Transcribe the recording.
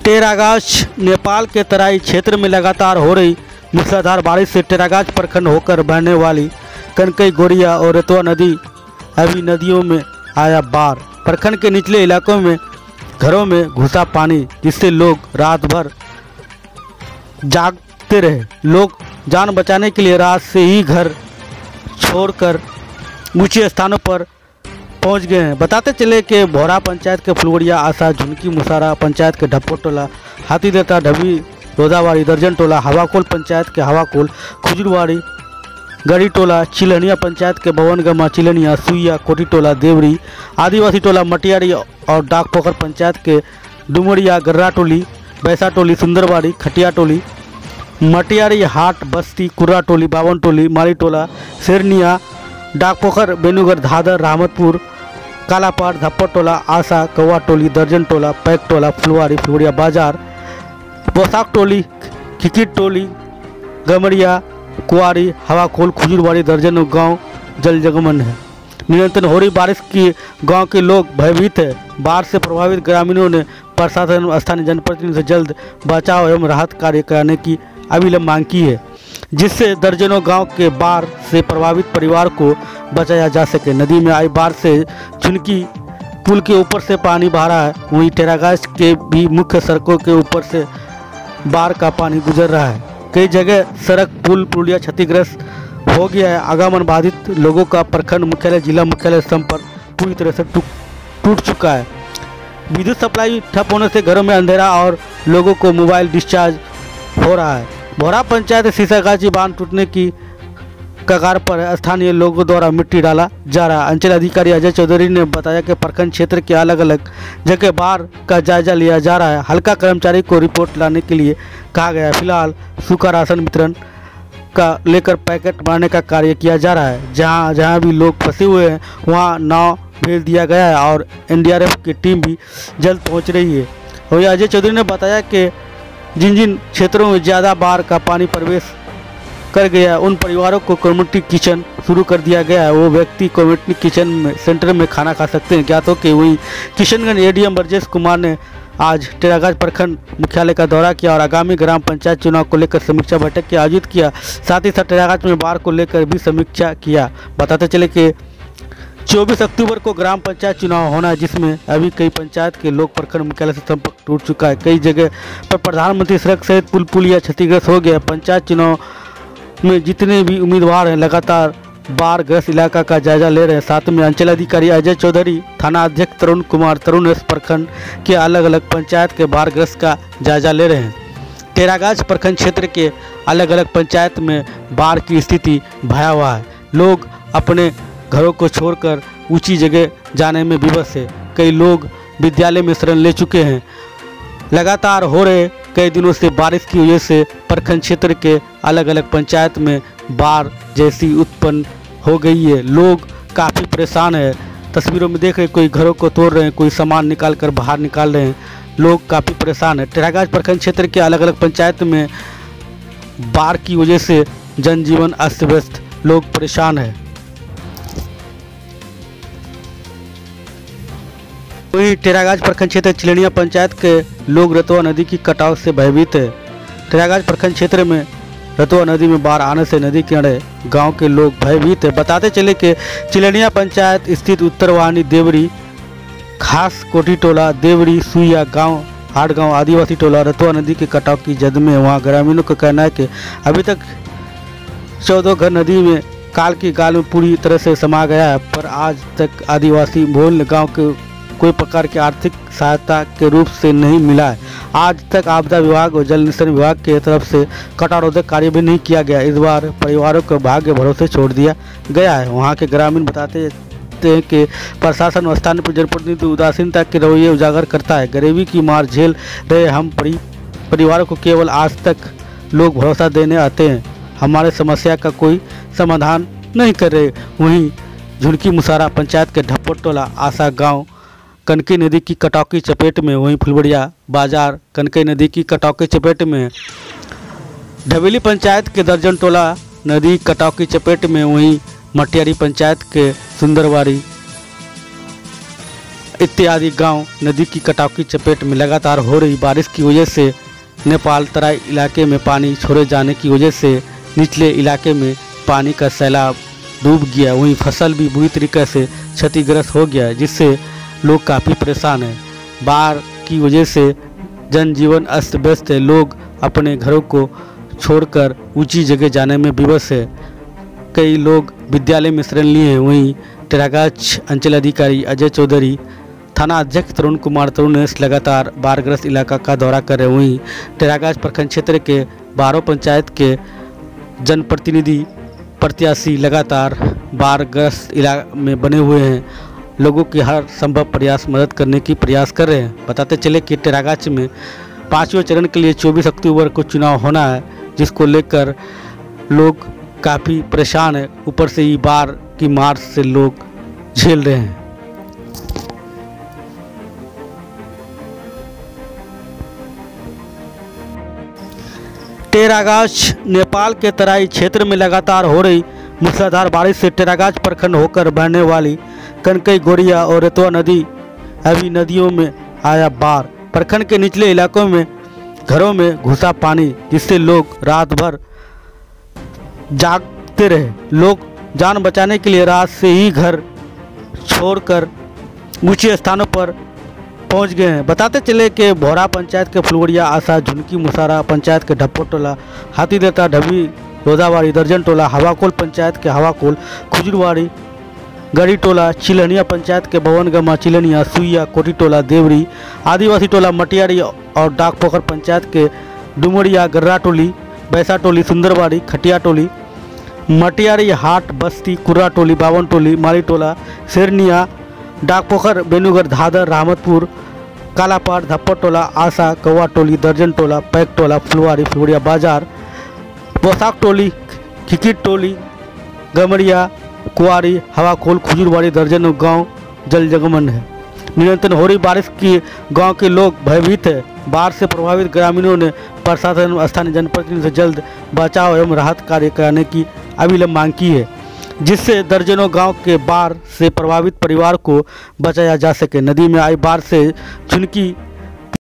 टेरागाछ नेपाल के तराई क्षेत्र में लगातार हो रही मूसलाधार बारिश से टेरागाछ प्रखंड होकर बहने वाली कनकई, गोरिया और रतवा नदी अभी नदियों में आया बाढ़। प्रखंड के निचले इलाकों में घरों में घुसा पानी, जिससे लोग रात भर जागते रहे। लोग जान बचाने के लिए रात से ही घर छोड़कर ऊंचे स्थानों पर पहुंच गए हैं। बताते चले कि भोरा पंचायत के फुलवड़िया, आशा, झुनकी मुसारा पंचायत के ढप्पो टोला, हाथीदेता, ढबी, रोदावाड़ी, दर्जन टोला, हवाकोल पंचायत के हवाकोल, खुजरवाड़ी, गढ़ी टोला, चिलहनिया पंचायत के भवनगमा, चिलहनिया, सुइया, कोटी टोला, देवरी, आदिवासी टोला, मटियारी और डाकपोखर पंचायत के डुमरिया, गर्रा टोली, बैसा टोली, सुंदरवाड़ी, खटिया टोली, मटियारी हाट, बस्ती, कुर्रा टोली, बावन टोली, माली टोला, शेरनिया, डाकपोखर, बेनुगर, धादर, रहमतपुर, कालापाड़, धप्पड़ टोला, आशा, कौवा टोली, दर्जन टोला, पैक टोला, फुलवाड़ी, फुलवड़िया बाजार, पोशाक टोली, खिकिट टोली, गमरिया, कुआरी, हवाकोल, खुजूरवाड़ी, दर्जनों गांव जलजगमन है। निरंतर हो रही बारिश की गांव के लोग भयभीत है। बाढ़ से प्रभावित ग्रामीणों ने प्रशासन और स्थानीय जनप्रतिनिधियों से जल्द बचाव एवं राहत कार्य कराने की अविलंब मांग की है, जिससे दर्जनों गांव के बाढ़ से प्रभावित परिवार को बचाया जा सके। नदी में आई बाढ़ से झुनकी पुल के ऊपर से पानी बह रहा है, वहीं टेरागाछ के भी मुख्य सड़कों के ऊपर से बाढ़ का पानी गुजर रहा है। कई जगह सड़क, पुल, पुलिया क्षतिग्रस्त हो गया है। आगमन बाधित लोगों का प्रखंड मुख्यालय, जिला मुख्यालय संपर्क पूरी तरह से टूट चुका है। विद्युत सप्लाई ठप होने से घरों में अंधेरा और लोगों को मोबाइल डिस्चार्ज हो रहा है। भोरा पंचायत सीसागाछी बांध टूटने की कगार पर स्थानीय लोगों द्वारा मिट्टी डाला जा रहा है। अंचल अधिकारी अजय चौधरी ने बताया कि प्रखंड क्षेत्र के अलग अलग जगह बाढ़ का जायजा लिया जा रहा है। हल्का कर्मचारी को रिपोर्ट लाने के लिए कहा गया है। फिलहाल सूखा राशन वितरण का लेकर पैकेट मारने का कार्य किया जा रहा है। जहां जहां भी लोग फंसे हुए हैं वहां नाव भेज दिया गया है और एनडीआरएफ की टीम भी जल्द पहुंच रही है। और अजय चौधरी ने बताया कि जिन जिन क्षेत्रों में ज़्यादा बाढ़ का पानी प्रवेश कर गया, उन परिवारों को कम्युनिटी किचन शुरू कर दिया गया है। वो व्यक्ति कम्युनिटी किचन में सेंटर में खाना खा सकते हैं। क्या तो कि वहीं किशनगंज एडीएम ब्रजेश कुमार ने आज टेरागाछ प्रखंड मुख्यालय का दौरा किया और आगामी ग्राम पंचायत चुनाव को लेकर समीक्षा बैठक की आयोजित किया। साथ ही साथ टेरागाछ में बाढ़ को लेकर भी समीक्षा किया। बताते चले कि 24 अक्टूबर को ग्राम पंचायत चुनाव होना है, जिसमें अभी कई पंचायत के लोग प्रखंड मुख्यालय से संपर्क टूट चुका है। कई जगह पर प्रधानमंत्री सड़क सहित पुल पुलिया क्षतिग्रस्त हो गया। पंचायत चुनाव में जितने भी उम्मीदवार हैं लगातार बाढ़ ग्रस्त इलाका का जायजा ले रहे हैं। साथ में अंचल अधिकारी अजय चौधरी, थाना अध्यक्ष तरुण कुमार, तरुण एस प्रखंड के अलग अलग पंचायत के बाढ़ ग्रस्त का जायजा ले रहे हैं। टेरागाछ प्रखंड क्षेत्र के अलग अलग पंचायत में बाढ़ की स्थिति भयावह है। लोग अपने घरों को छोड़कर ऊंची जगह जाने में विवश है। कई लोग विद्यालय में शरण ले चुके हैं। लगातार हो रहे कई दिनों से बारिश की वजह से प्रखंड क्षेत्र के अलग अलग पंचायत में बाढ़ जैसी उत्पन्न हो गई है। लोग काफ़ी परेशान है। तस्वीरों में देख रहे कोई घरों को तोड़ रहे हैं, कोई सामान निकाल कर बाहर निकाल रहे हैं। लोग काफ़ी परेशान है। टेरागाछ प्रखंड क्षेत्र के अलग अलग पंचायत में बाढ़ की वजह से जनजीवन अस्त व्यस्त, लोग परेशान है। वहीं टेरागाछ प्रखंड क्षेत्र चिलहनिया पंचायत के लोग रतवा नदी की कटाव से भयभीत है। टेरागाछ प्रखंड क्षेत्र में रतवा नदी में बाढ़ आने से नदी किनारे गांव के लोग भयभीत है। बताते चले कि चिलहनिया पंचायत स्थित उत्तरवाहिनी, देवरी, खास कोठी टोला, देवरी, सुइया गांव, हाट गांव, आदिवासी टोला रतवा नदी के कटाव की जद में। वहां ग्रामीणों का कहना है कि अभी तक 14 घर नदी में काल की गाल में पूरी तरह से समा गया है, पर आज तक आदिवासी भोल गाँव के कोई प्रकार की आर्थिक सहायता के रूप से नहीं मिला है। आज तक आपदा विभाग और जल निस्तारण विभाग की तरफ से कटारोधक कार्य भी नहीं किया गया। इस बार परिवारों को भाग्य भरोसे छोड़ दिया गया है। वहां के ग्रामीण बताते हैं कि प्रशासन और स्थानीय जनप्रतिनिधि उदासीनता के रवैये उजागर करता है। गरीबी की मार झेल रहे हम परिवारों को केवल आज तक लोग भरोसा देने आते हैं, हमारे समस्या का कोई समाधान नहीं कर रहे। वहीं झुनकी मुसारा पंचायत के ढप्पड़ टोला, आशा गाँव कनकई नदी की कटाव की चपेट में। वहीं फुलवड़िया बाजार कनकई नदी की कटाव की चपेट में। ढबेली पंचायत के दर्जन टोला नदी कटाव की चपेट में। वहीं मटियारी पंचायत के सुंदरवाड़ी इत्यादि गांव नदी की कटाव की चपेट में। लगातार हो रही बारिश की वजह से नेपाल तराई इलाके में पानी छोड़े जाने की वजह से निचले इलाके में पानी का सैलाब डूब गया। वहीं फसल भी बुरी तरीके से क्षतिग्रस्त हो गया है, जिससे लोग काफ़ी परेशान हैं। बाढ़ की वजह से जनजीवन अस्त व्यस्त है। लोग अपने घरों को छोड़कर ऊंची जगह जाने में विवश है। कई लोग विद्यालय में शरण लिए हैं। वहीं टेरागाछ अंचल अधिकारी अजय चौधरी, थाना अध्यक्ष तरुण कुमार तरुणेश लगातार बाढ़ग्रस्त इलाका का दौरा कर रहे हैं। वहीं टेरागाछ प्रखंड क्षेत्र के 12 पंचायत के जनप्रतिनिधि प्रत्याशी लगातार बाढ़ग्रस्त इलाके में बने हुए हैं। लोगों की हर संभव प्रयास मदद करने की प्रयास कर रहे हैं। बताते चले कि टेरागाछ में 5वें चरण के लिए 24 अक्टूबर को चुनाव होना है, जिसको लेकर लोग काफ़ी परेशान हैं। ऊपर से ही बाढ़ की मार से लोग झेल रहे हैं। टेरागाछ नेपाल के तराई क्षेत्र में लगातार हो रही मूसलाधार बारिश से टेरागाछ प्रखंड होकर बहने वाली कनकई, गोरिया और रेतवा नदी अभी नदियों में आया बाढ़। प्रखंड के निचले इलाकों में घरों में घुसा पानी, जिससे लोग रात भर जागते रहे। लोग जान बचाने के लिए रात से ही घर छोड़कर ऊंचे स्थानों पर पहुंच गए हैं। बताते चले कि भोरा पंचायत के फुलवड़िया, आशा, झुनकी मुसारा पंचायत के ढप्पो टोला, हाथीदेता, ढबी, रोदावाड़ी, दर्जन टोला, हवाकोल पंचायत के हवाकोल, खुजरवाड़ी, गढ़ी टोला, चिलहनिया पंचायत के भवनगमा, चिलहनिया, सुइया, कोटी टोला, देवरी, आदिवासी टोला, मटियारी और डाकपोखर पंचायत के डुमरिया, गर्रा टोली, बैसा टोली, सुंदरवाड़ी, खटिया टोली, मटियारी हाट, बस्ती, कुर्रा टोली, बावन टोली, माली टोला, शेरनिया, डाकपोखर, बेनुगर, धादर, रहमतपुर, कालापाड़, धप्पड़ टोला, आशा, कौवा टोली, दर्जन टोला, पैक टोला, फुलवाड़ी, फुलवड़िया बाजार, पोशाक टोली, खिकिट टोली, गमरिया, कुआरी, हवाखोल, खुजूरवाड़ी, दर्जनों गांव जल जगमन है। निरंतर हो रही बारिश की गांव के लोग भयभीत है। बाढ़ से प्रभावित ग्रामीणों ने प्रशासन और स्थानीय जनप्रतिनिधियों से जल्द बचाव एवं राहत कार्य कराने की अविलंब मांग की है, जिससे दर्जनों गांव के बाढ़ से प्रभावित परिवार को बचाया जा सके। नदी में आई बाढ़ से झुनकी